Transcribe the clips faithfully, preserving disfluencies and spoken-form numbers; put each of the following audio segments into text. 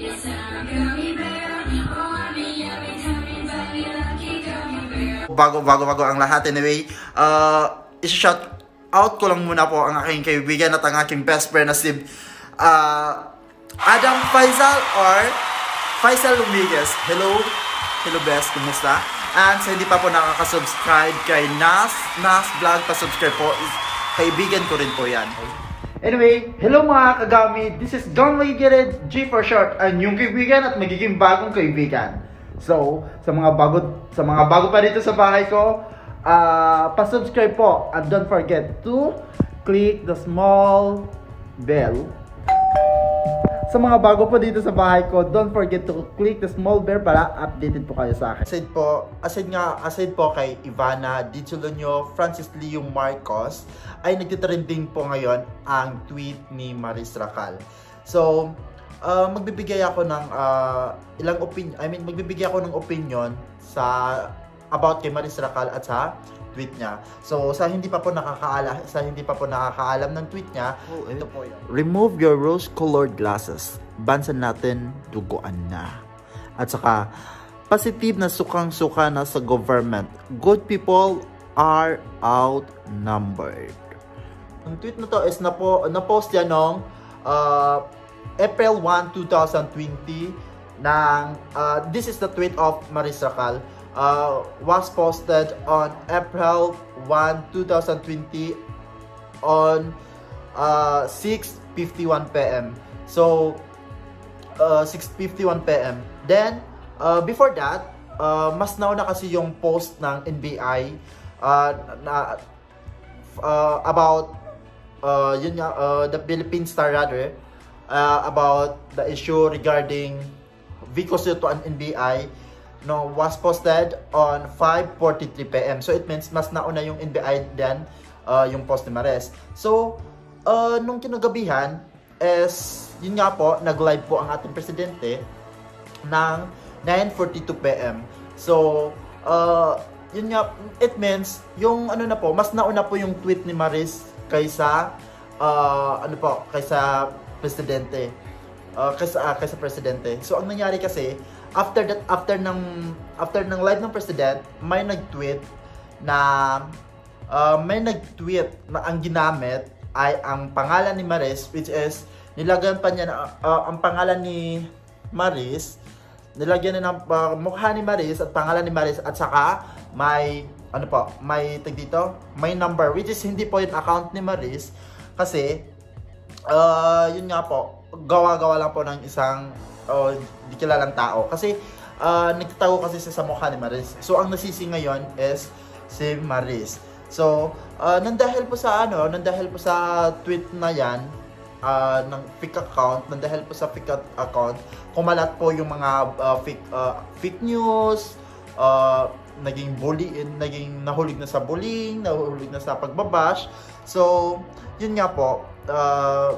Bago, bago, bago ang lahat. Anyway, uh, isa-shout out ko lang muna po ang aking kaibigan at ang aking best friend na si uh, Adam Faisal or Faisal Lumiguez. Hello, hello best, kumusta? And sa hindi pa po nakaka-subscribe kay Nas, Nas Vlog, pa-subscribe po. Kaibigan ko rin po yan. Anyway, hello mga kagami, this is Don Ligered, G for short, ang yung kaibigan at magiging bagong kaibigan. So, sa mga bago sa mga bago pa dito sa bahay ko, uh, pa-subscribe po and don't forget to click the small bell. Sa mga bago po dito sa bahay ko, don't forget to click the small bell para updated po kayo sa akin. Aside po, aside nga, aside po kay Ivana Ditulonyo, Francis Leo Marcos, ay nagtitrending po ngayon ang tweet ni Maris Racal. So, uh, magbibigay ako ng uh, ilang opinion, I mean, magbibigay ako ng opinion sa about kay Maris Racal at sa tweet niya. So, sa hindi pa po nakakaala, sa hindi pa po nakakaalam ng tweet niya, oh, ito po yan. Remove your rose-colored glasses. Bansan natin, duguan na. At saka, positive na sukang-suka na sa government. Good people are outnumbered. Ang tweet na to is na po, na-post yan noong uh, April first, two thousand twenty ng, uh, this is the tweet of Maris Racal. Uh, was posted on April first, two thousand twenty on uh, six fifty-one p m So, uh, six fifty-one p m Then, uh, before that, uh, mas nauna kasi yung post ng N B I uh, na, uh, about uh, yun nga, uh, the Philippine Star rather, uh, about the issue regarding Vico Soto and N B I. No, was posted on five forty-three p m So it means mas nauna yung N B I than uh, yung post ni Maris. So, uh, nung kinagabihan is, yun nga po, nag-live po ang ating presidente ng nine forty-two p m So, uh, yun nga, it means, yung ano na po, mas nauna po yung tweet ni Maris kaysa, uh, ano po, kaysa presidente. Uh, kaysa, uh, kaysa presidente. So, ang nangyari kasi, after that, after ng, after ng live ng president, may nag-tweet na, uh, may nag-tweet na ang ginamit ay ang pangalan ni Maris, which is, nilagyan pa niya na, uh, ang pangalan ni Maris, nilagyan niya ng uh, mukha ni Maris at pangalan ni Maris, at saka, may, ano po, may, tag dito, may number, which is hindi po yung account ni Maris, kasi, uh, yun nga po, gawa-gawa lang po ng isang uh, di kilalang tao. Kasi uh, nagtatago kasi sa mukha ni Maris. So ang nasisi ngayon is si Maris. So uh, nandahil po sa ano, nandahil po sa tweet na yan uh, ng fake account, nandahil po sa fake account, kumalat po yung mga uh, fake, uh, fake news, uh, naging bully, naging nahulog na sa bullying, nahulog na sa pagbabash. So yun nga po, uh,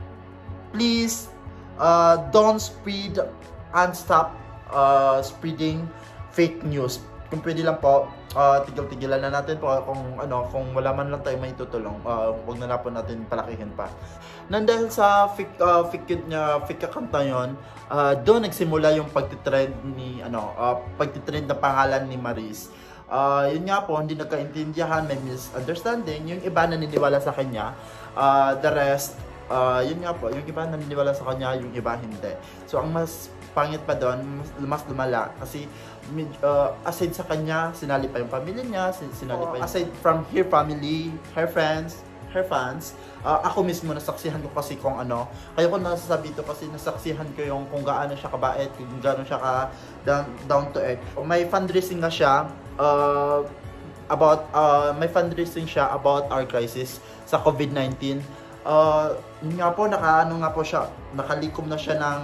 please uh, don't spread and stop uh, spreading fake news. Kung pwede lang po, uh, tigil-tigilan na natin po kung ano, kung wala man lang tayo may tutulong, uh, huwag na lang po natin palakihin pa. Nandahil sa fake uh, fake niya, fake account na yun, uh, doon nagsimula yung pagtitrend ni ano, uh, pagtitrend na pangalan ni Maris. Uh, yun nga po, hindi nagkaintindihan, may misunderstanding, yung iba naniniwala sa kanya, uh, the rest Uh, yun nga po, yung iba naniniwala sa kanya, yung iba hindi. So, ang mas pangit pa doon, mas, mas lumala. Kasi, uh, aside sa kanya, sinali pa yung pamilya niya, sinali oh, pa yung, aside from her family, her friends, her fans, uh, ako mismo nasaksihan ko kasi kung ano. Kaya ko nasasabi ito kasi nasaksihan ko yung kung gaano siya kabait, kung gaano siya ka down, down to earth. May fundraising nga siya, uh, about, uh, may fundraising siya about our crisis sa COVID nineteen. Uh, yun nga po, naka, ano nga po siya, nakalikom na siya ng,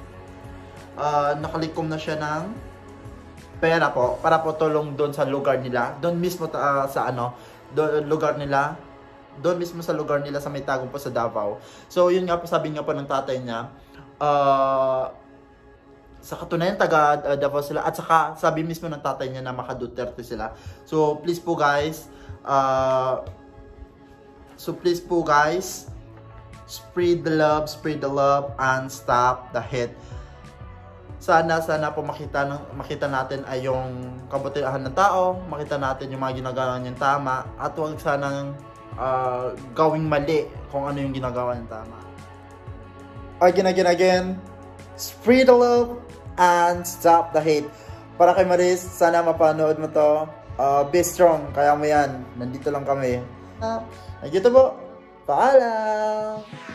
uh, nakalikom na siya ng pera po, para po tulong doon sa lugar nila, doon mismo uh, sa ano, doon lugar nila, doon mismo sa lugar nila sa may tagong po sa Davao. So, yun nga po, sabi nga po ng tatay niya, uh, sa katunayan, taga uh, Davao sila, at saka, sabi mismo ng tatay niya na maka Duterte sila. So, please po guys, uh, so please po guys, spread the love, spread the love, and stop the hate. sana, sana po makita, makita natin ay yung kabutihan ng tao, makita natin yung mga ginagawa niyang tama, at huwag sanang uh, gawing mali kung ano yung ginagawa niyang tama. Again, again, again, spread the love and stop the hate. Para kay Maris, sana mapanood mo to. Uh, be strong, kaya mo yan. Nandito lang kami. Uh, nandito po. Paalam!